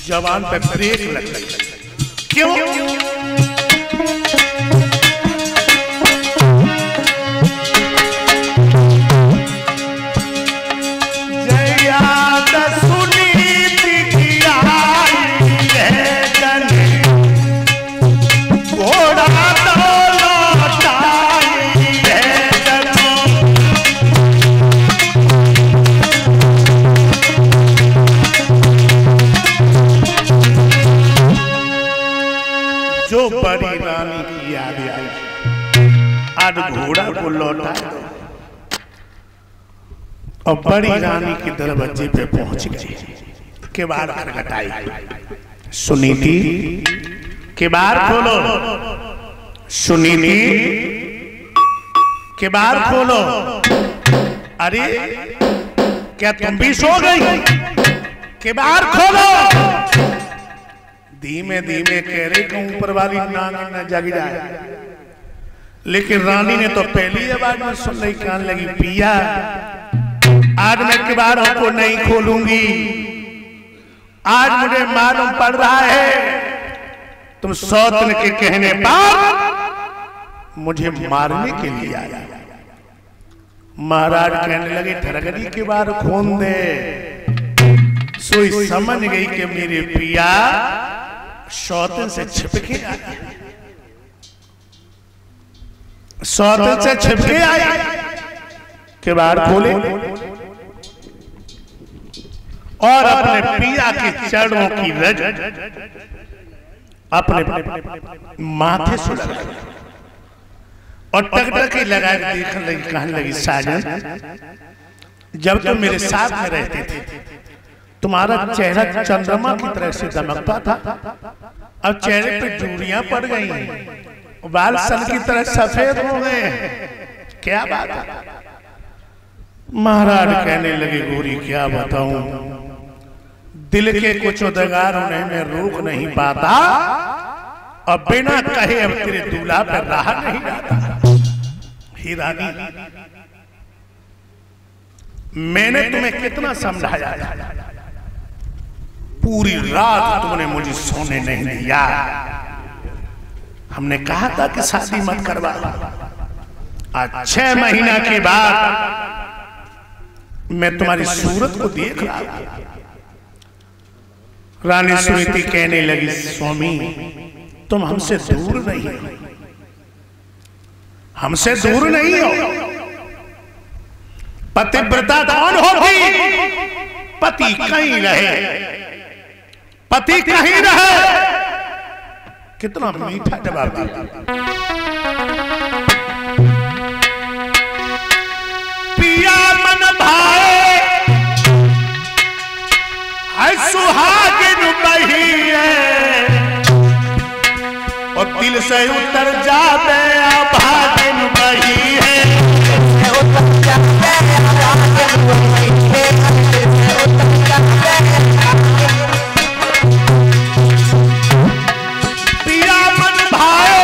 जवान पे ब्रेक लग गई। क्यों? बड़ी रानी की याद आई, आज घोड़ा को लौटा दो। और बड़ी रानी के दरवाजे पे पहुंच गए, किवाड़ खटखटाई। सुनीति किवाड़ खोलो, सुनीति किवाड़ खोलो। अरे क्या तुम भी सो गई? किवाड़ खोलो। धीमे धीमे कह रहे कि ऊपर वाली नागिन न जग जाए, लेकिन रानी ने तो पहली आवाज में सुन रही, कहने लगी पिया आज मैं किवाड़ों को नहीं खोलूंगी। आज मुझे मालूम पड़ रहा है तुम सौतन के कहने पर मुझे मारने के लिए आया। महाराज कहने लगे ठरगरी किवाड़ खोल दे। सोई समझ गई कि मेरे पिया सौतन से छिपके आए, सौतन से छिपके आए। किवाड़ खोले और अपने पिया के चरणों की रज अपने माथे से लगाई और टकटकी लगाए देखने लगी, कहने लगी साजन जब तुम मेरे साथ में रहते थे तुम्हारा चेहरा चंद्रमा की तरह से दमकता था, अब चेहरे पे चूड़ियां पड़ गई, बाल सन की तरह सफेद हो गए। क्या बात है? महाराज कहने लगे गोरी क्या बताऊं, दिल के कुछ उद्गार उन्हें मैं रोक नहीं पाता और बिना कहे अब तेरे दूल्हा पर रहा नहीं जाता। ही रानी मैंने तुम्हें कितना समझाया, पूरी रात तुमने मुझे सोने नहीं दिया। हमने कहा था कि शादी मत करवा। आज 6 महीना के बाद मैं तुम्हारी सूरत को देख रहा हूं। रानी सुनीति कहने लगी स्वामी तुम हमसे दूर नहीं हो, हमसे दूर नहीं हो। पतिव्रता कौन होगी? पति कहीं रहे, पति कहीं रहे। कितना मीठा जवाब दिया। पिया मन भाए सुहागिन बही है और दिल से उतर जाते अभागिन बही है। पिया मन भाए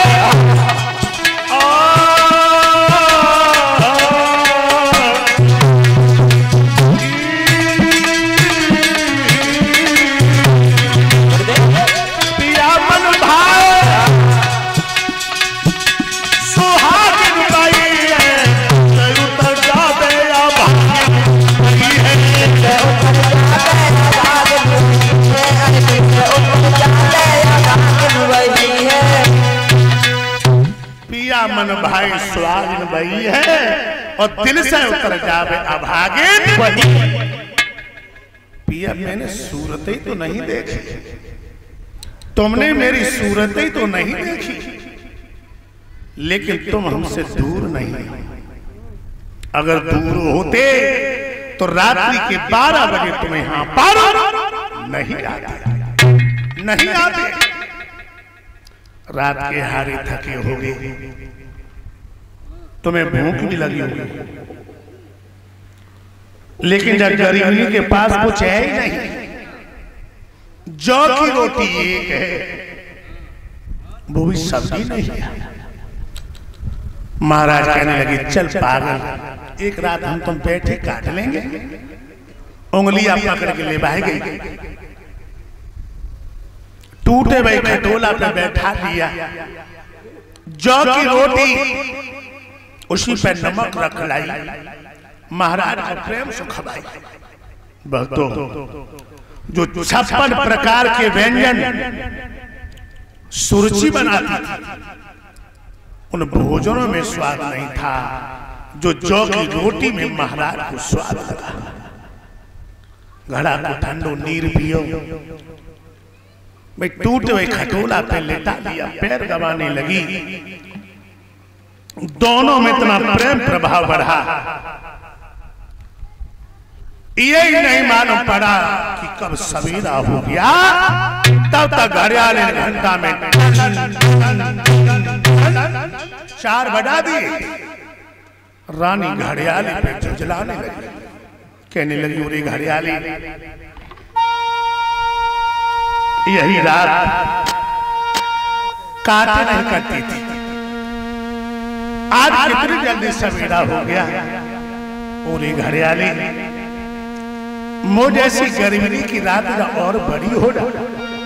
मन भाई सुहागिन बही है और दिल से उतर जावे अभागिन बही। पिया मैंने सूरतें तो नहीं देखी, तुमने मेरी सूरतें तो नहीं देखी, लेकिन तुम हमसे दूर नहीं। अगर दूर होते तो रात्रि के 12 बजे तुम्हें यहां पार नहीं आते, नहीं आते। रात के हारे थके हो गए, तुम्हें भूख भी लगी होगी, लेकिन जब गरीबी के पास कुछ है ही नहीं, जौ की रोटी एक है, वो भी सब्जी नहीं है। महाराज कहने लगे चल पागल, एक रात हम तुम बैठे काट लेंगे। उंगलियां पकड़ के ले भाई गई। टूटे भाई खटोला पे बैठा दिया, जौ की रोटी उसी पे नमक रख लाई, महाराज को प्रेम से खवाई। भक्तों, जो 56 प्रकार के व्यंजन सुरुचि बनाती थी, उन भोजनों में स्वाद नहीं था जो जौ की रोटी में महाराज को स्वाद लगा। घड़ा को ठंडो नीर पियो, भाई टूटे हुए खटोला पे लेटा दिया, पैर दबाने लगी। दोनों में इतना प्रेम प्रभाव बढ़ा, ये ही नहीं मालूम पड़ा कि कब सवेरा हो गया। तब तक घड़ियाल ने घंटा में 4 बजा दिए। रानी घड़ियाली पे झुंझलाने लगी, कहने लगी, उरे घड़ियाली, यही रात काटे नहीं करती थी, आज कितनी जल्दी सवेरा हो गया। उरे घड़ियाली, मुझ जैसी गर्मी की रात और बड़ी हो रहा।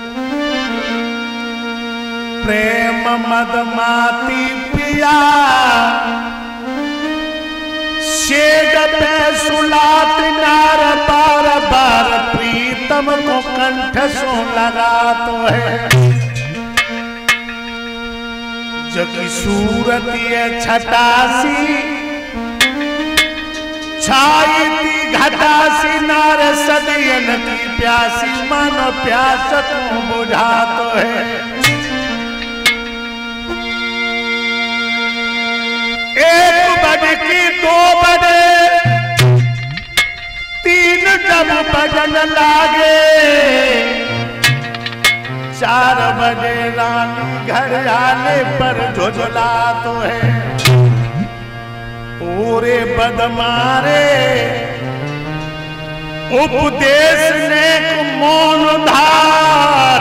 प्रेम मदमाती पिया शेड पे सुलात नार, बार बार प्रीतम को कंठ सो लगा तो है। जगी सूरत ये छटासी छाई थी घटासी, नार सदियन की प्यासी, मानो प्यास को बुझा तो है। एक बजे की 2 बजे 3 जब बजन लागे, 4 बजे रानी घड़ियाले पर झुझला तो है। पूरे बदमारे उपदेश ने मौन धार,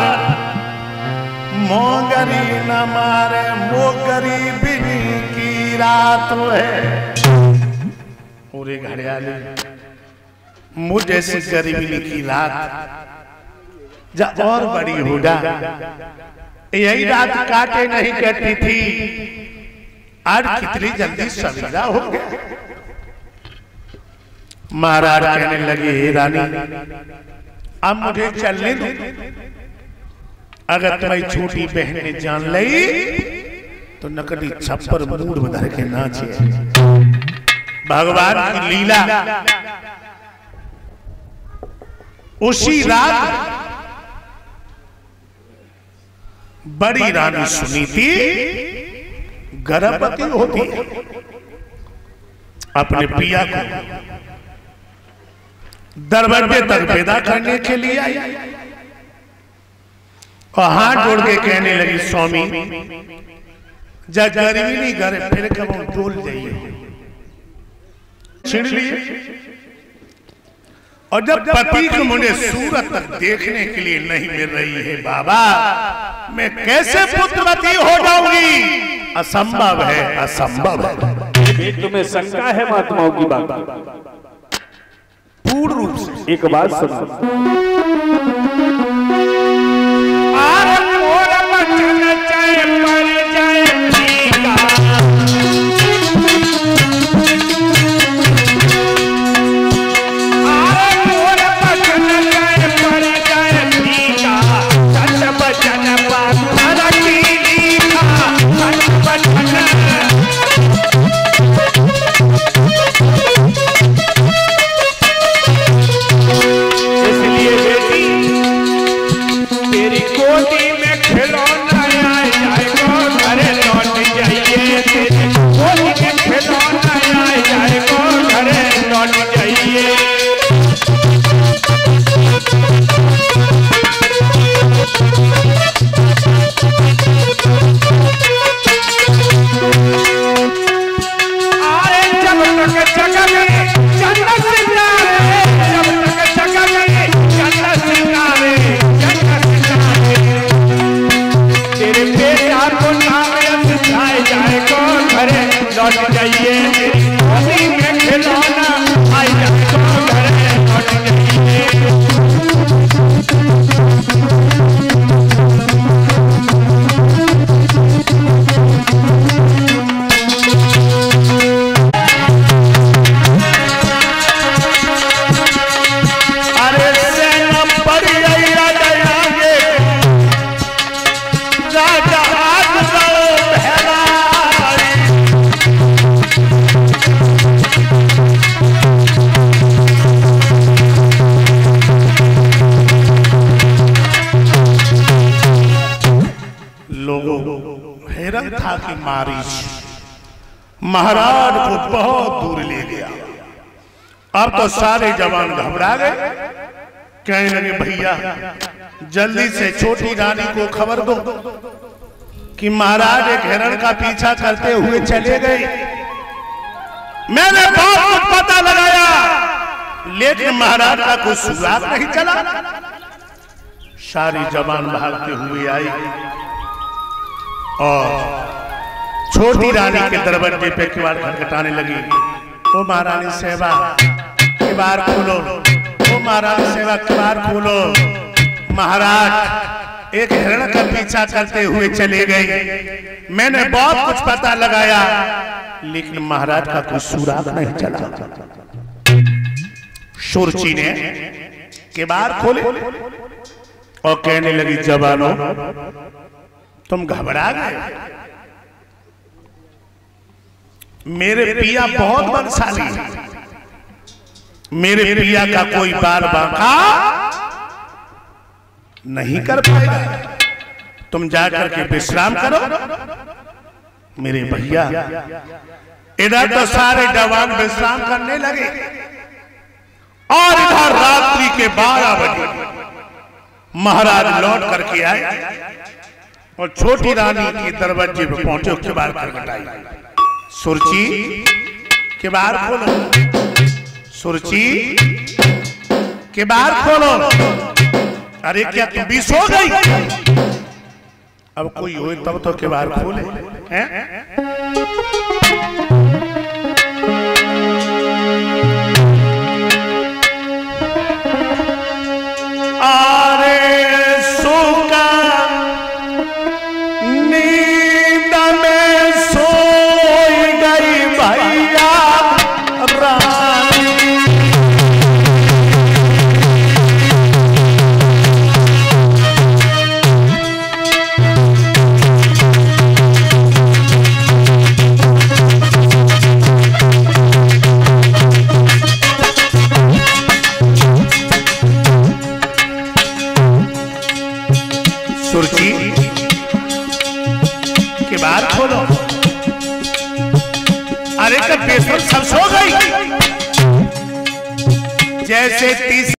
मोगरी न मारे मोगरी बिनी की रात है। पूरे घड़ियाली, मुझ जैसी गरीबी की रात जब और बड़ी होगा, यही रात काटे नहीं करती थी, आज कितनी जल्दी सवेरा हो गया। महाराज कहने लगे, हे रानी, अब मुझे चलने दो। अगर तुम्हारी छोटी बहन ने जान ली तो नकली छप्पर मूड बदल के नाचे। भगवान की लीला। उसी रात बड़ी रानी सुनीति गर्भवती होती है, अपने पिया को दरवाजे तक पैदा करने के लिए आई और हाथ जोड़ के कहने लगी, स्वामी जब गर्मी नहीं करे फिर कब डोल जाइए। छिड़ लिए और जब पति को मुझे सूरत तक देखने के लिए नहीं मिल रही है, बाबा मैं कैसे पुत्रवती हो जाऊंगी? असंभव है, असंभव है। तुम्हें शंका है महात्माओं की बात? पूर्ण रूप से एक बात सुनो। इसलिए हिरन था कि मारीच महाराज को बहुत दूर ले गया। अब तो सारे जवान घबरा गए, कहने लगे भैया जल्दी से छोटी रानी को खबर दो कि महाराज एक हिरण का पीछा करते हुए चले गए। मैंने बहुत कुछ पता लगाया लेकिन महाराज का कोई सुराग नहीं चला। सारी जवान भागते हुए आई और छोटी रानी के दरवाजे पे किवाड़ खटखटाने लगी। ओ महारानी सेवा किवाड़ खोलो, ओ महारानी सेवा किवाड़ खोलो। महाराज एक हिरण का पीछा करते हुए चले गए। मैंने बहुत कुछ पता लगाया लेकिन महाराज का कोई सुराग नहीं चला। सुरची ने किवाड़ खोले और कहने लगी जवानों तुम घबरा गए, मेरे पिया बहुत बलशाली है, मेरे पिया का कोई बार बांका नहीं कर पाएगा, तुम जाकर के विश्राम करो। मेरे भैया इधर तो सारे जवान विश्राम करने लगे और इधर रात्रि के 12 बजे महाराज लौट करके आए और छोटी रानी के दरवाजे पर पहुंचे, किवाड़ खटखटाई। सुरची किवाड़ खोलो, सुरची किवाड़ खोलो। अरे क्या तुम भी सो गई? अब कोई हो तब तो किवाड़ खोले हैं? अरे सुका नींद में सोई गई भैया रानी। सुरची किवाड़ खोलो। अरे कब सब सो गई? जैसे 30